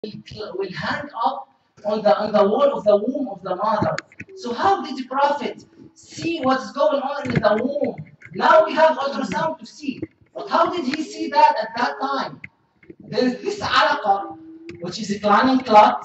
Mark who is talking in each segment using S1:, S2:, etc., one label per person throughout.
S1: will hang up on the wall of the womb of the mother. So how did the Prophet see what's going on in the womb? Now we have ultrasound to see, but how did he see that at that time? Then this alaqa, which is a climbing clot,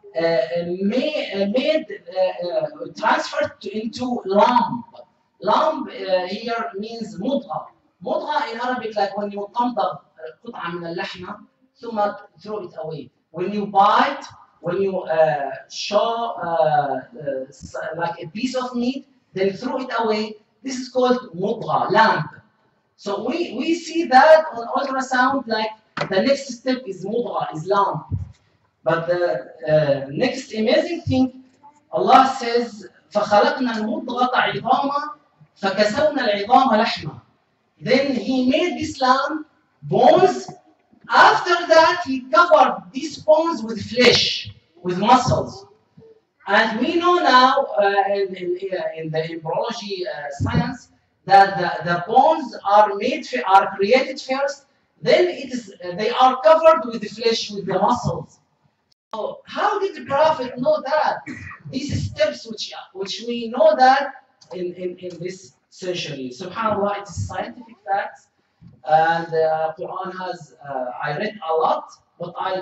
S1: made transferred into lump. Lump here means مضغة. مضغة in Arabic like when you تمضغ قطعة من اللحمة ثم throw it away. When you bite, when you show like a piece of meat, then throw it away. This is called مضغة, lamp. So we see that on ultrasound like the next step is مضغة, is lamp. But the next amazing thing, Allah says, فَخَلَقْنَا الْمُضْغَةَ عِظَامًا فَكَسَوْنَا الْعِظَامَ لَحْمًا. Then He made this lamb bones. After that, He covered these bones with flesh, with muscles. And we know now in the embryology science that the bones are created first, then they are covered with the flesh, with the muscles. So how did the Prophet know that? These steps which we know that in this century. SubhanAllah, it's scientific facts. And Quran has, I read a lot, but I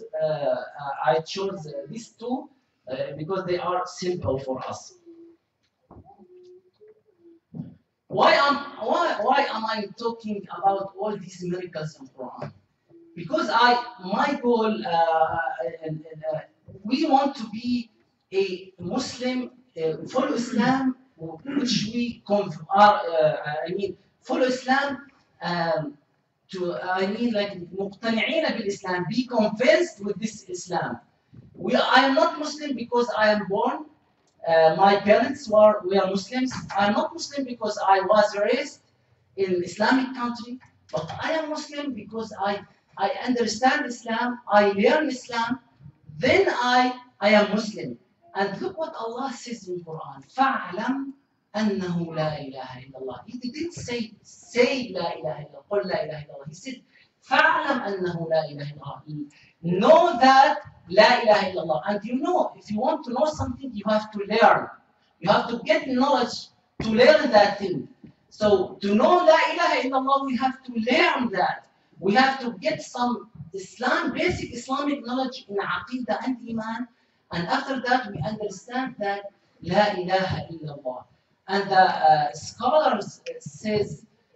S1: chose these two because they are simple for us. Why am I talking about all these miracles in Quran? Because my goal, we want to be a Muslim, follow Islam, which we follow Islam. Like مقتنعين بالإسلام, be convinced with this Islam. I am not Muslim because I am born. My parents we are Muslims. I am not Muslim because I was raised in Islamic country, but I am Muslim because I understand Islam, I learn Islam, then I am Muslim. And look what Allah says in Quran. فَاعْلَمْ أَنَّهُ لَا إِلَهَ إِلَّا اللَّهِ. He didn't say لَا إِلَهَ إِلَّا اللَّهِ, قُلْ لَا إِلَهَ إِلَّا اللَّهِ. He said فَاعْلَمْ أَنَّهُ لَا إِلَهَ إِلَّا اللَّهِ. Know that La ilaha illallah. And you know, if you want to know something, you have to learn. You have to get knowledge to learn that thing. So to know La ilaha illallah, we have to learn that. We have to get some basic Islamic knowledge in Aqidah and Iman. And after that, we understand that La ilaha illallah. And the scholars say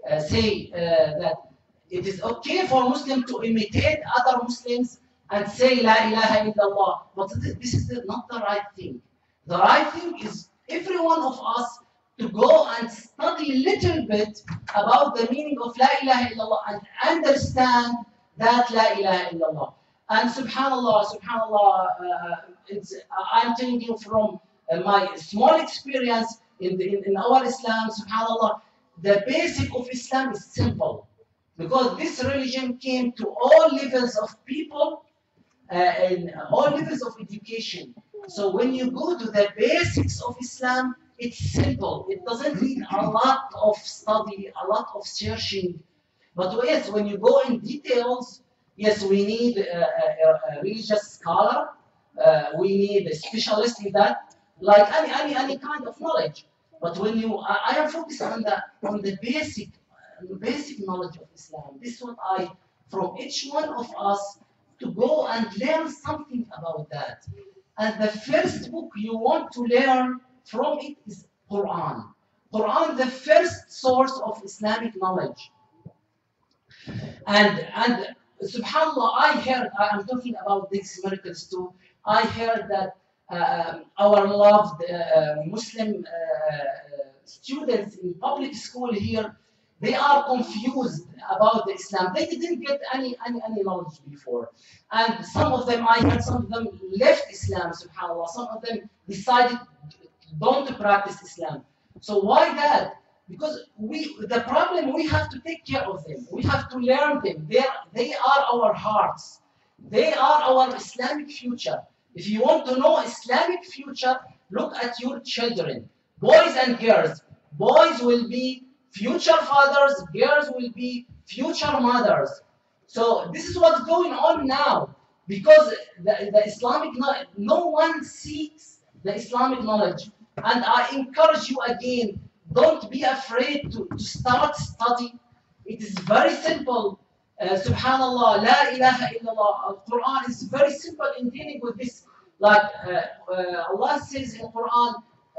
S1: that it is okay for Muslims to imitate other Muslims and say La ilaha illallah. But this is not the right thing. The right thing is every one of us to go and study a little bit about the meaning of La ilaha illallah and understand that La ilaha illallah. And subhanallah, I'm telling you from my small experience in our Islam, subhanallah, the basic of Islam is simple. Because this religion came to all levels of people, in all levels of education. So when you go to the basics of Islam, it's simple. It doesn't need a lot of study, a lot of searching. But yes, when you go in details, yes, we need a religious scholar. We need a specialist in that, like any kind of knowledge. But when I am focused on the basic knowledge of Islam. This is what from each one of us, to go and learn something about that. And the first book you want to learn from it is Quran. Quran, the first source of Islamic knowledge. And subhanallah, I'm talking about these miracles too. I heard that our loved Muslim students in public school here, they are confused about the Islam. They didn't get any knowledge before. And some of them left Islam, subhanAllah. Some of them decided don't practice Islam. So why that? Because the problem, we have to take care of them. We have to learn them. They are our hearts. They are our Islamic future. If you want to know Islamic future, look at your children, boys and girls. Boys will be future fathers, girls will be future mothers. So this is what's going on now. because the Islamic knowledge, no one seeks the Islamic knowledge. And I encourage you again, don't be afraid to start study. It is very simple. Subhanallah, la ilaha illallah. Al-Quran is very simple in dealing with this. Like Allah says in Quran,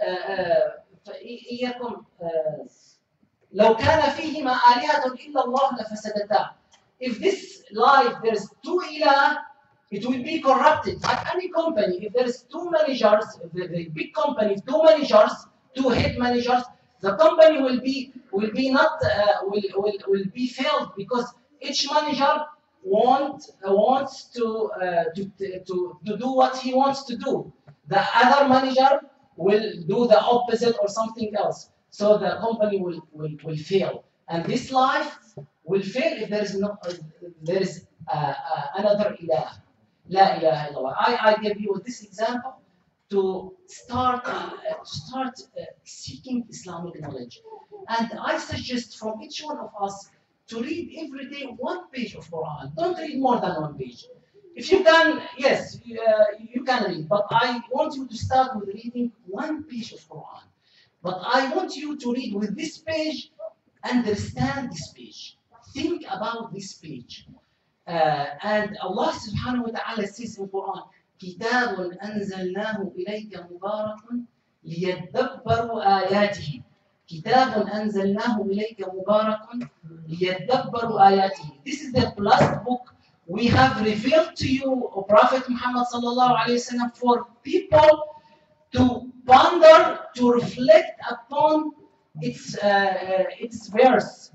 S1: إياكم لو كان فيهما آلهة إلا الله لفسدتا. If this life there's two ilah, it will be corrupted. Like any company, if there's two managers, the big company, two managers, two head managers, the company will be not will be failed because each manager wants to do what he wants to do. The other manager will do the opposite or something else. So the company will fail. And this life will fail if there is another ilah. La ilaha illallah. I give you this example to start seeking Islamic knowledge. And I suggest from each one of us to read every day one page of Quran. Don't read more than one page. If you can, yes, you can read. But I want you to start with reading one page of Quran. But I want you to read with this page, understand this page, think about this page. And Allah subhanahu wa ta'ala says in Quran, كتاب أنزلناه إليك مبارك ليدبروا آياته. كتاب أنزلناه إليك مبارك ليدبروا آياته. This is the last book we have revealed to you, O Prophet Muhammad sallallahu alayhi wa sallam, for people to ponder, to reflect upon its verse.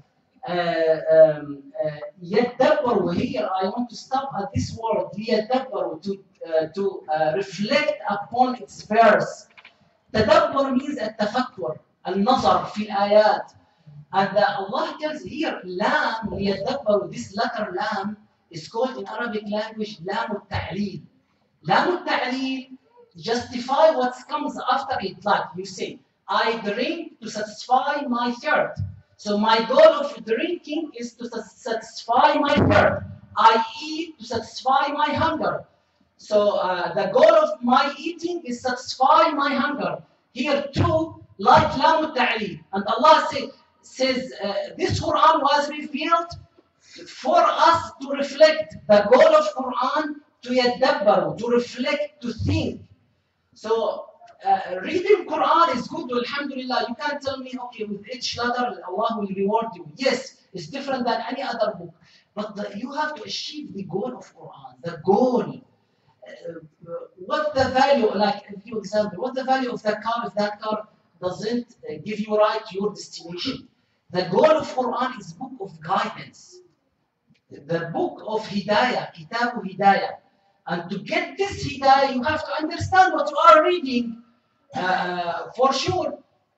S1: يدبروا, here I want to stop at this word يدبروا, to reflect upon its verse. تدبر means التفكر, النظر في الآيات. And Allah tells here لام ليدبروا, this letter لام is called in Arabic language لام التعليل. لام التعليل justify what comes after it. Like you say, I drink to satisfy my thirst. So my goal of drinking is to satisfy my thirst. I eat to satisfy my hunger. So the goal of my eating is satisfy my hunger. Here too, like Lam al-Ta'leel. And Allah says this Quran was revealed for us to reflect. The goal of Quran to yadabbaru, to reflect, to think. So reading Quran is good, alhamdulillah. You can't tell me, okay, with each letter Allah will reward you. Yes, it's different than any other book. But you have to achieve the goal of Quran. The goal. What the value, like a few example, what the value of that car if that car doesn't give you right to your destination? The goal of Quran is book of guidance. The book of Hidayah, Kitabu Hidayah. And to get this Hidayah, you have to understand what you are reading. For sure.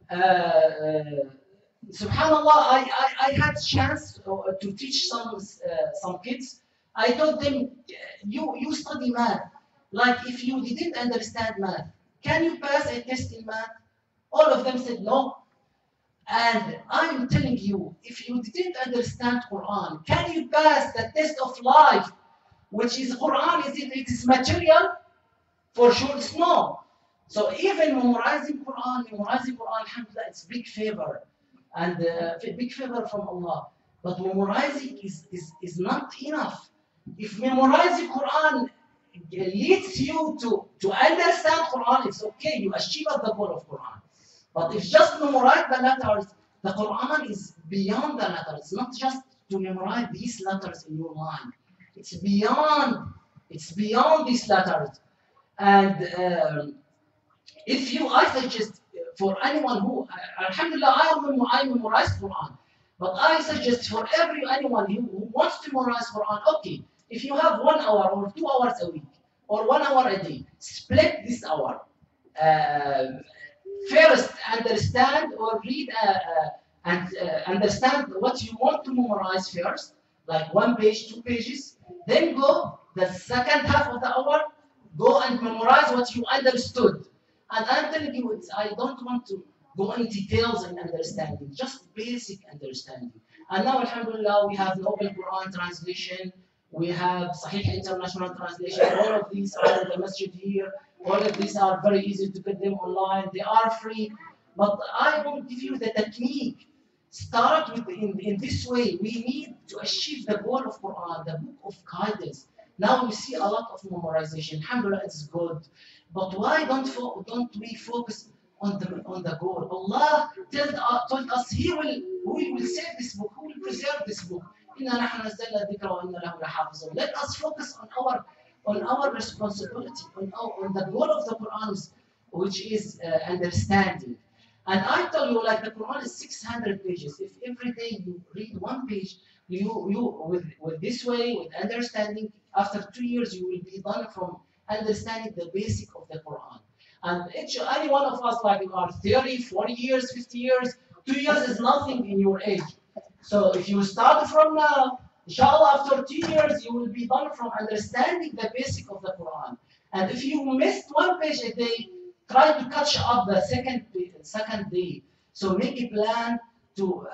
S1: Subhanallah, I had chance to teach some kids. I told them, you study math. Like if you didn't understand math, can you pass a test in math? All of them said no. And I'm telling you, if you didn't understand Quran, can you pass the test of life, which is Quran? It is material? For sure, it's no. So even memorizing Quran, alhamdulillah, it's big favor. And big favor from Allah. But memorizing is not enough. If memorizing Quran leads you to understand Quran, it's okay. You achieve the goal of Quran. But if just memorize the letters, the Quran is beyond the letters. It's not just to memorize these letters in your mind. It's beyond these letters. And I suggest for anyone who, alhamdulillah, I memorize Quran. But I suggest for anyone who wants to memorize Quran, okay, if you have 1 hour or 2 hours a week, or 1 hour a day, split this hour. First, understand or read and understand what you want to memorize first, like 1 page, 2 pages. Then go the second half of the hour, go and memorize what you understood. And I'm telling you, I don't want to go into details and understanding, just basic understanding. And now, alhamdulillah, we have Noble Quran translation. we have Sahih International Translation. All of these are in the masjid here. All of these are very easy to get them online. They are free. But I will give you the technique. Start with in this way. We need to achieve the goal of Quran, the book of guidance. Now we see a lot of memorization. Alhamdulillah, it's good. But why don't we focus on the goal? Allah told us He will save this book, He will preserve this book. إِنَّا نَحْنُ نَزَّلْنَا الذِّكْرَ وَإِنَّا لَهُ لَحَافِظُونَ. Let us focus on our responsibility, on the goal of the Quran, which is understanding. And I tell you, like the Quran is 600 pages. If every day you read one page, with this way, with understanding, after 2 years you will be done from understanding the basic of the Quran. And any one of us, like you are 30, 40 years, 50 years, 2 years is nothing in your age. So if you start from now, inshallah, after 2 years, you will be done from understanding the basic of the Quran. And if you missed one page a day, try to catch up the second day. So make a plan to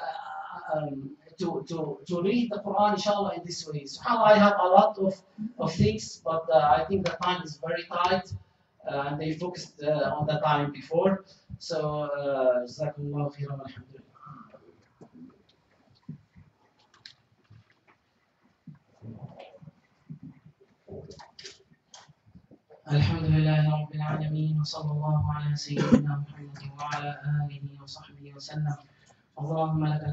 S1: read the Quran, inshallah, in this way. SubhanAllah, I have a lot of things, but I think the time is very tight, and they focused on the time before. So, Jazakumullah khairan, alhamdulillah. الحمد لله رب العالمين وصلى الله على سيدنا محمد وعلى آله وصحبه وسلم. اللهم لك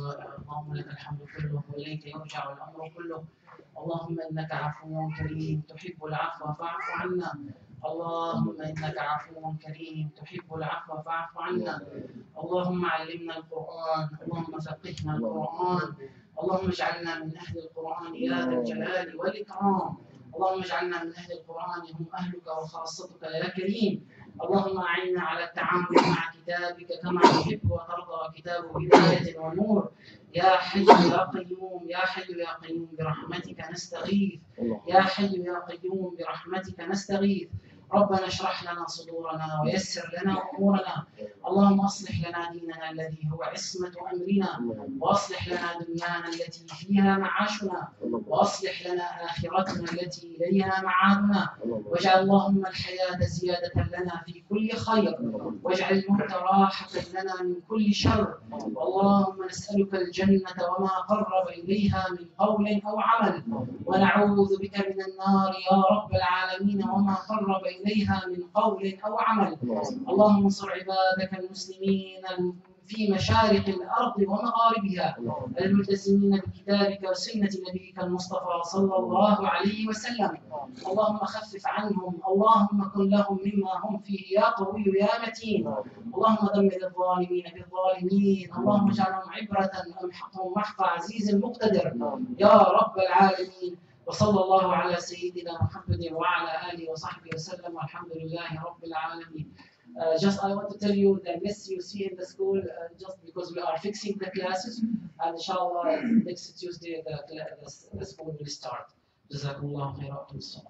S1: الحمد كله وإليك يرجع الأمر كله. اللهم إنك عفو كريم تحب العفو فاعف عنا. اللهم إنك عفو كريم تحب العفو فاعف عنا. اللهم علمنا القرآن، اللهم فقهنا القرآن، اللهم اجعلنا من أهل القرآن يا ذا الجلال والإكرام. اللهم اجعلنا من أهل القرآن هم أهلك وخاصتك يا كريم. اللهم أعنا على التعامل مع كتابك كما تحب وترضى، كتاب هداية ونور. يا حي يا قيوم، يا حي يا قيوم برحمتك نستغيث. يا حي يا قيوم برحمتك نستغيث. ربنا اشرح لنا صدورنا ويسر لنا أمورنا. اللهم أصلح لنا ديننا الذي هو عصمة أمرنا، وأصلح لنا دنيانا التي فيها معاشنا، وأصلح لنا آخرتنا التي إليها معادنا. واجعل اللهم الحياة زيادة لنا في كل خير، واجعل الموت راحة لنا من كل شر. اللهم نسألك الجنة وما قرب إليها من قول أو عمل، ونعوذ بك من النار يا رب العالمين وما قرب إليها من قول أو عمل. اللهم انصر عبادك المسلمين في مشارق الأرض ومغاربها الملتزمين بكتابك وسنة نبيك المصطفى صلى الله عليه وسلم. اللهم خفف عنهم، اللهم كن لهم مما هم فيه يا قوي يا متين. اللهم دمر الظالمين بالظالمين، اللهم اجعلهم عبرة أمحقهم محق عزيز مقتدر يا رب العالمين. وصلى الله على سيدنا محمد وعلى آله وصحبه وسلم، والحمد لله رب العالمين. Just I want to tell you the mess you see in the school, just because we are fixing the classes, and inshallah next Tuesday the school will start. Jazakumullah khairan.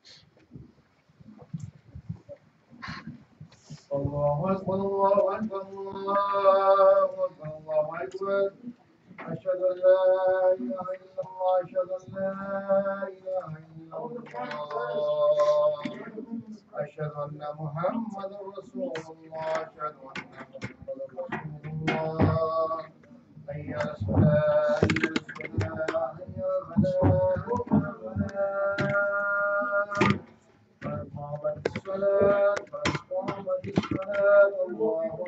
S2: Allahu Akbar, Allahu Akbar, Allahu Akbar, Allahu Akbar. أشهد أن لا إله إلا الله، أشهد أن لا إله إلا الله، أشهد أن محمدا رسول الله، أشهد أن محمدا رسول الله. حي على الصلاة، حي على الصلاة، حي على الفلاح، قد قامت الصلاة، قد قامت الصلاة. الله